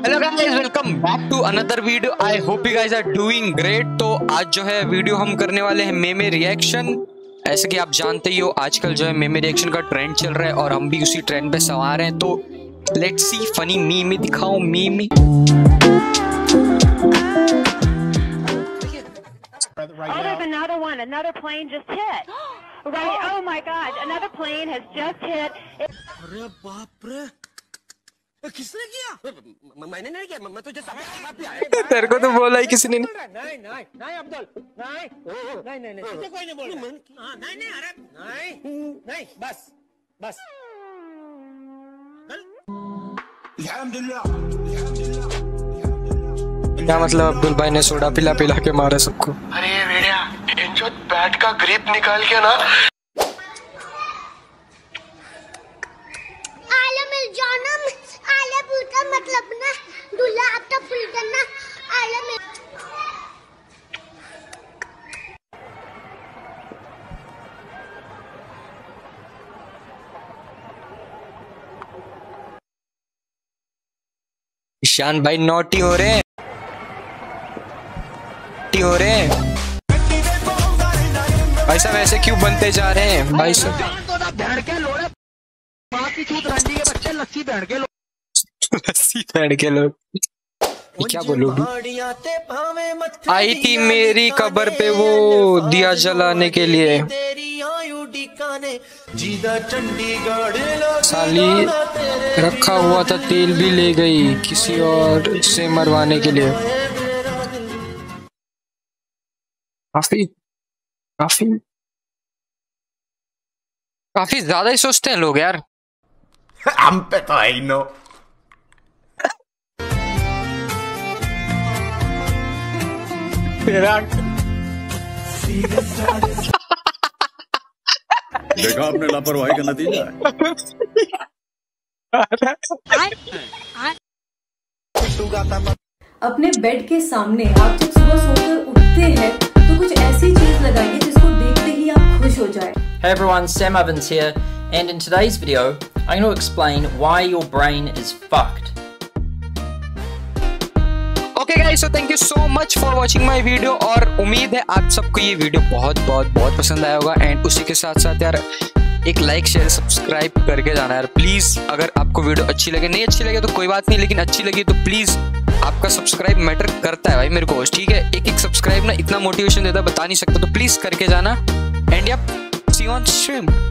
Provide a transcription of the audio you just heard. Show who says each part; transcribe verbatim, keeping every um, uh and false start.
Speaker 1: Hello guys, welcome back to another video. I hope you guys are doing great. तो आज जो है video हम करने वाले हैं मेमे रिएक्शन। ऐसे कि आप जानते ही हो आजकल जो है मेमे रिएक्शन का ट्रेंड चल रहा है और हम भी उसी ट्रेंड पे सवार हैं। तो लेट्स सी फनी मीम दिखाओ meme.
Speaker 2: Oh, there's another one. Another plane just hit. Right. Oh my God. Another plane has just hit.
Speaker 3: अरे बाप रे, किसने किया? मैंने नहीं किया, मैं तुझे सब
Speaker 1: तेरे को तो बोला ही किसी ने नहीं।
Speaker 3: नहीं नहीं नहीं अब्दुल, नहीं नहीं नहीं नहीं तुझे कोई नहीं बोला। हाँ नहीं नहीं अरे नहीं नहीं बस बस।
Speaker 1: क्या मतलब अब्दुल भाई ने सोडा पिला पिला के मारा सबको?
Speaker 4: अरे बेड़िया, इनजो बैट का ग्रिप निकाल के ना
Speaker 5: आले मिल जाना, आले पुल का मतलब ना दूल्हा आपका पुल करना आले मिल।
Speaker 1: ईशान भाई नोटी हो रहे हैं, हो रहे हैं भाई साहब। ऐसे क्यों बनते जा रहे हैं भाई साहब? लस्सी पहन के लोग क्या बोलोगे? आई थी मेरी कब्र पे वो दिया जलाने के लिए। साली रखा हुआ था तेल भी ले गई किसी और से मरवाने के लिए। काफी काफी काफी ज्यादा ही सोचते हैं लोग यार।
Speaker 4: हम पे तो है ही नो।
Speaker 6: देखा आपने लापरवाही का नतीजा है।
Speaker 7: अपने बेड के सामने आप जब सुबह सोकर उठते हैं तो कुछ ऐसी चीज लगाइए जिसको देखते ही आप खुश हो जाए।
Speaker 8: Hey everyone, Sam Ovens here, and in today's video, I'm going to explain why your brain is fucked.
Speaker 1: Okay guys, so thank you so much for watching my video और उम्मीद है आप सबको ये वीडियो बहुत बहुत बहुत पसंद आया होगा। एंड उसी के साथ साथ यार एक लाइक शेयर सब्सक्राइब करके जाना यार प्लीज। अगर आपको वीडियो अच्छी लगे, नहीं अच्छी लगे तो कोई बात नहीं, लेकिन अच्छी लगी तो प्लीज आपका सब्सक्राइब मैटर करता है भाई मेरे को, ठीक है? एक एक सब्सक्राइब ना इतना मोटिवेशन देता बता नहीं सकता, तो प्लीज करके जाना। And yup, see you on stream.